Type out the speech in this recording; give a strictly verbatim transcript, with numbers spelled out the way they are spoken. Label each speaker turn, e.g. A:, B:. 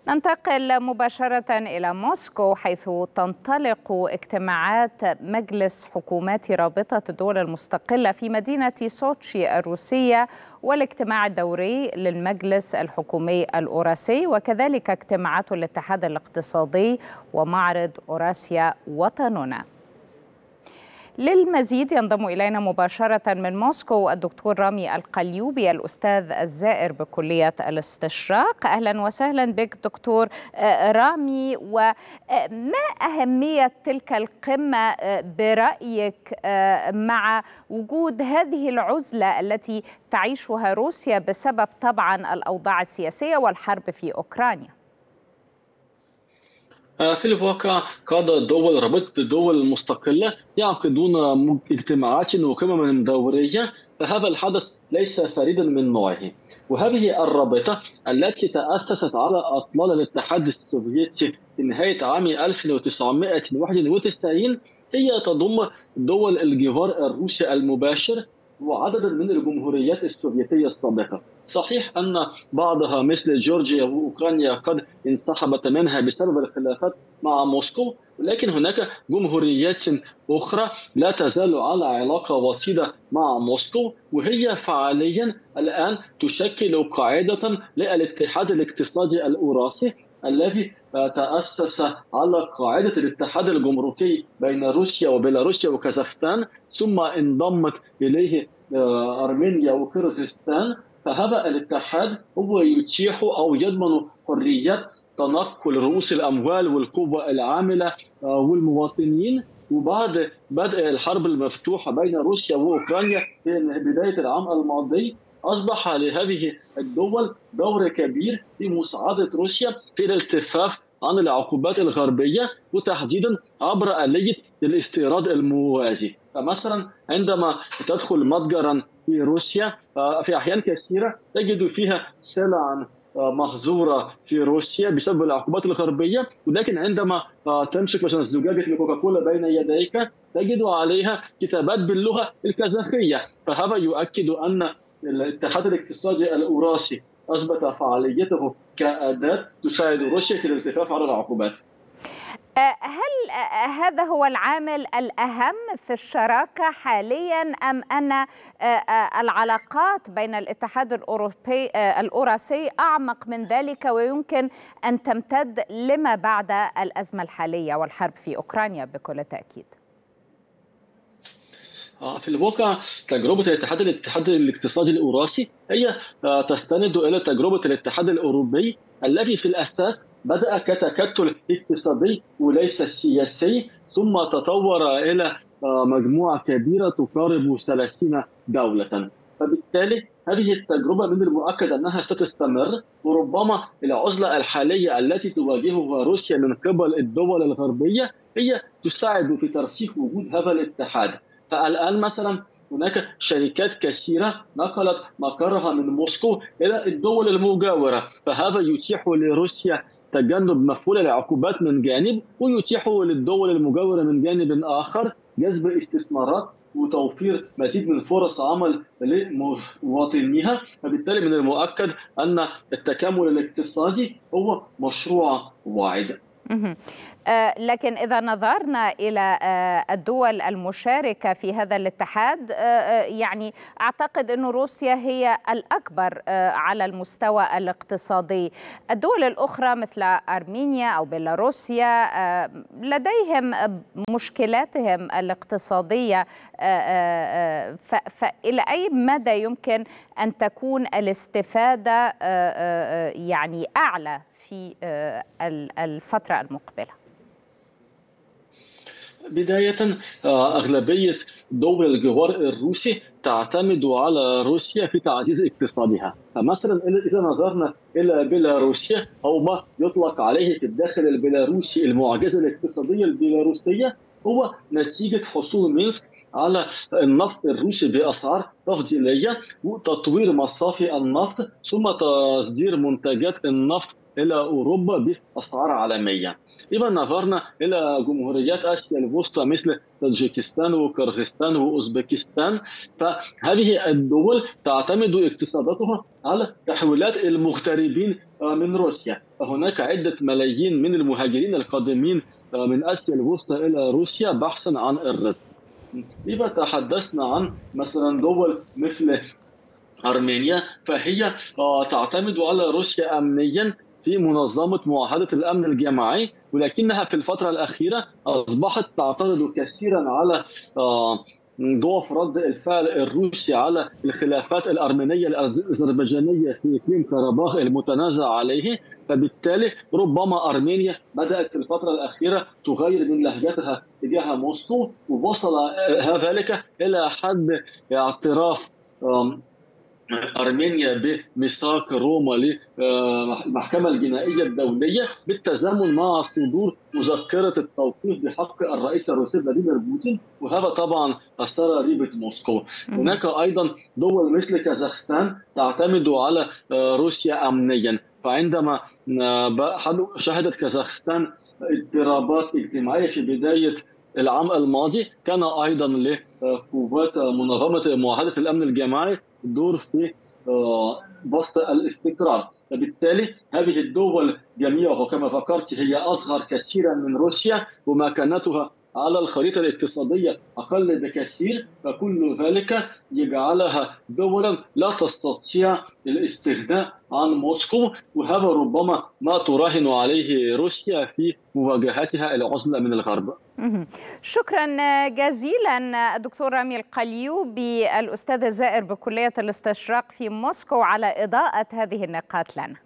A: ننتقل مباشرة إلى موسكو، حيث تنطلق اجتماعات مجلس حكومات رابطة الدول المستقلة في مدينة سوتشي الروسية، والاجتماع الدوري للمجلس الحكومي الأوراسي، وكذلك اجتماعات الاتحاد الاقتصادي ومعرض أوراسيا وطننا. للمزيد ينضم إلينا مباشرة من موسكو الدكتور رامي القليوبي، الأستاذ الزائر بكلية الاستشراق. أهلا وسهلا بك دكتور رامي. وما أهمية تلك القمة برأيك مع وجود هذه العزلة التي تعيشها روسيا بسبب طبعا الأوضاع السياسية والحرب في أوكرانيا؟
B: في الواقع قادة دول رابطة الدول المستقلة يعقدون اجتماعات وقمم دورية، فهذا الحدث ليس فريدا من نوعه. وهذه الرابطة التي تأسست على أطلال الاتحاد السوفيتي في نهاية عام ألف وتسعمائة وواحد وتسعين هي تضم دول الجوار الروسي المباشر وعددا من الجمهوريات السوفيتية السابقة. صحيح أن بعضها مثل جورجيا وأوكرانيا قد انسحبت منها بسبب الخلافات مع موسكو، ولكن هناك جمهوريات أخرى لا تزال على علاقة وطيدة مع موسكو، وهي فعليا الآن تشكل قاعدة للاتحاد الاقتصادي الأوراسي الذي تأسس على قاعدة الاتحاد الجمركي بين روسيا وبيلاروسيا وكازاخستان، ثم انضمت إليه أرمينيا وكيرغستان. فهذا الاتحاد هو يتيح أو يضمن حرية تنقل رؤوس الأموال والقوة العاملة والمواطنين. وبعد بدء الحرب المفتوحة بين روسيا وأوكرانيا في بداية العام الماضي، أصبح لهذه الدول دور كبير في مساعدة روسيا في الالتفاف عن العقوبات الغربية، وتحديدا عبر آلية الاستيراد الموازي. فمثلا عندما تدخل متجرا في روسيا في أحيان كثيرة تجد فيها سلع محظورة في روسيا بسبب العقوبات الغربية، ولكن عندما تمسك مثلا زجاجة الكوكاكولا بين يديك تجد عليها كتابات باللغة الكازاخية. فهذا يؤكد أن الاتحاد الاقتصادي الأوراسي أثبت فعاليته كأداة تساعد روسيا في الالتفاف على العقوبات.
A: هل هذا هو العامل الأهم في الشراكة حاليا، أم أن العلاقات بين الاتحاد الأوروبي الأوراسي أعمق من ذلك ويمكن أن تمتد لما بعد الأزمة الحالية والحرب في أوكرانيا بكل تأكيد؟
B: في الواقع تجربة الاتحاد الاتحاد الاقتصادي الأوراسي هي تستند إلى تجربة الاتحاد الأوروبي الذي في الأساس بدأ كتكتل اقتصادي وليس سياسي، ثم تطور إلى مجموعة كبيرة تقارب ثلاثين دولة. فبالتالي هذه التجربة من المؤكد أنها ستستمر، وربما العزلة الحالية التي تواجهها روسيا من قبل الدول الغربية هي تساعد في ترسيخ وجود هذا الاتحاد. فالآن مثلا هناك شركات كثيرة نقلت مقرها من موسكو إلى الدول المجاورة، فهذا يتيح لروسيا تجنب مفعول العقوبات من جانب، ويتيح للدول المجاورة من جانب آخر جذب استثمارات وتوفير مزيد من فرص عمل لمواطنيها. فبالتالي من المؤكد أن التكامل الاقتصادي هو مشروع واعد.
A: لكن إذا نظرنا إلى الدول المشاركة في هذا الاتحاد، يعني أعتقد أن روسيا هي الأكبر على المستوى الاقتصادي. الدول الأخرى مثل أرمينيا أو بيلاروسيا لديهم مشكلاتهم الاقتصادية، فإلى أي مدى يمكن أن تكون الاستفادة يعني أعلى في الفترة المقبلة؟
B: بداية أغلبية دول الجوار الروسي تعتمد على روسيا في تعزيز اقتصادها. فمثلا إذا نظرنا إلى بيلاروسيا أو ما يطلق عليه في الداخل البيلاروسي المعجزة الاقتصادية البيلاروسية، هو نتيجة حصول مينسك على النفط الروسي بأسعار تفضيلية وتطوير مصافي النفط، ثم تصدير منتجات النفط إلى أوروبا بأسعار عالمية. إذا نظرنا إلى جمهوريات آسيا الوسطى مثل طاجيكستان وكرغستان وأوزبكستان، فهذه الدول تعتمد اقتصاداتها على تحويلات المغتربين من روسيا. هناك عدة ملايين من المهاجرين القادمين من آسيا الوسطى إلى روسيا بحثا عن الرزق. إذا تحدثنا عن مثلا دول مثل أرمينيا، فهي تعتمد على روسيا أمنيا في منظمة معاهدة الأمن الجماعي، ولكنها في الفترة الأخيرة أصبحت تعترض كثيرا على ضعف رد الفعل الروسي على الخلافات الأرمينية الأذربيجانية في إقليم قرباخ المتنازع عليه. فبالتالي ربما أرمينيا بدأت في الفترة الأخيرة تغير من لهجتها تجاه موسكو، ووصل ذلك إلى حد اعتراف أرمينيا بميثاق روما للمحكمة الجنائية الدولية بالتزامن مع صدور مذكرة التوقيف بحق الرئيس الروسي فلاديمير بوتين، وهذا طبعا أثار ريبة موسكو. هناك أيضا دول مثل كازاخستان تعتمد على روسيا أمنيا، فعندما شهدت كازاخستان اضطرابات اجتماعية في بداية العام الماضي، كان أيضا لقوات منظمة معاهدة الأمن الجماعي دور في بسط الاستقرار. فبالتالي هذه الدول جميعها كما ذكرت هي أصغر كثيرا من روسيا، ومكانتها على الخريطة الاقتصادية أقل بكثير، فكل ذلك يجعلها دولا لا تستطيع الاستغناء عن موسكو، وهذا ربما ما تراهن عليه روسيا في مواجهتها العزلة من الغرب.
A: شكرا جزيلا الدكتور رامي القليوبي الأستاذ الزائر بكلية الاستشراق في موسكو على إضاءة هذه النقاط لنا.